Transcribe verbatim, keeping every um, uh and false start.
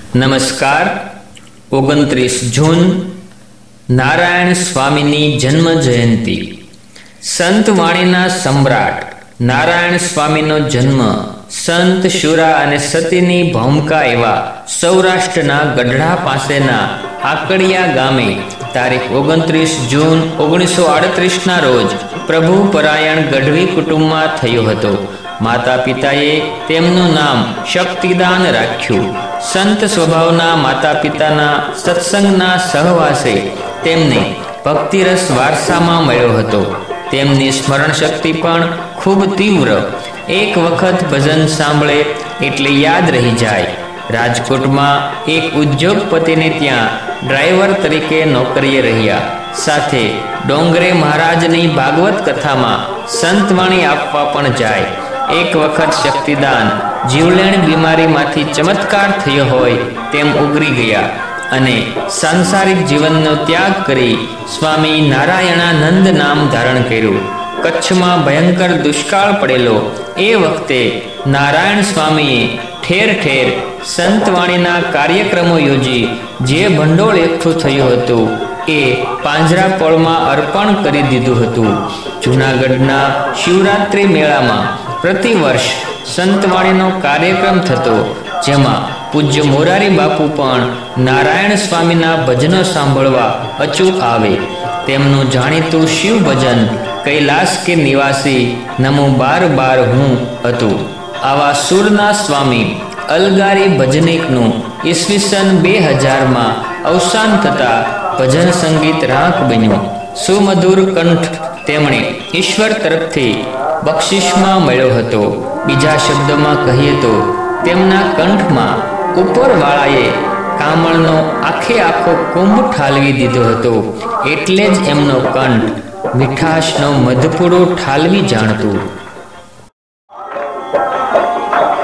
નમસ્કાર. ઓગણત્રીસ જૂન નારાયણ સ્વામીની જન્મ જયંતિ. સંત વાણીના સમ્રાટ નારાયણ સ્વામીનો જન્મ સંત શુરા અને સતીની ભૌમકા એવા સૌરાષ્ટ્રના ગઢડા પાસેના આકડિયા ગામે તારીખ ઓગણત્રીસ જૂન ઓગણીસો આડત્રીસના રોજ પ્રભુ પરાયણ ગઢવી કુટુંબમાં થયો હતો. માતા પિતાએ તેમનું નામ શક્તિદાન રાખ્યું. સંત સ્વભાવના માતા પિતાના સત્સંગના સહવાસે તેમને ભક્તિરસ વારસામાં મળ્યો હતો. તેમની સ્મરણ શક્તિ પણ ખૂબ તીવ્ર. એક વખત ભજન સાંભળે એટલે યાદ રહી જાય. રાજકોટમાં એક ઉદ્યોગપતિને ત્યાં ડ્રાઈવર તરીકે નોકરીએ રહ્યા. સાથે ડોંગરે મહારાજની ભાગવત કથામાં સંતવાણી આપવા પણ જાય. એક વખત શક્તિદાન જીવલેણ બીમારીમાંથી ચમત્કાર થયો હોય તેમ ઉગરી ગયા અને સાંસારિક જીવનનો ત્યાગ કરી સ્વામી નારાયણાનંદ નામ ધારણ કર્યું. કચ્છમાં ભયંકર દુષ્કાળ પડેલો એ વખતે નારાયણ સ્વામીએ ઠેર ઠેર સંતવાણીના કાર્યક્રમો યોજી જે ભંડોળ એકઠું થયું હતું એ પાંજરાપોળમાં અર્પણ કરી દીધું હતું. જૂનાગઢના શિવરાત્રિ મેળામાં પ્રતિવર્ષ સંતવાણીનો કાર્યક્રમ થતો, જેમાં પૂજ્ય મોરારી બાપુ પણ નારાયણ સ્વામીના ભજનો સાંભળવા અચૂક આવે. તેમનું જાણીતું શિવ ભજન કૈલાસ કે નિવાસી નમો બાર બાર હું હતું. આવા સુરના સ્વામી અલગારી ભજનિકનું ઈસવીસન બે હજારમાં અવસાન થતાં ભજન સંગીત રાંક બન્યું. સુમધુર કંઠ તેમણે ઈશ્વર તરફથી બક્ષિસમાં મળ્યો હતો. બીજા શબ્દમાં કહીએ તો તેમના કંઠમાં ઉપરવાળાએ કામળનો આખે આખો કુંભ ઠાલવી દીધો હતો. એટલે જ એમનો કંઠ મીઠાશનો મધપૂડો ઠાલવી જાણતું.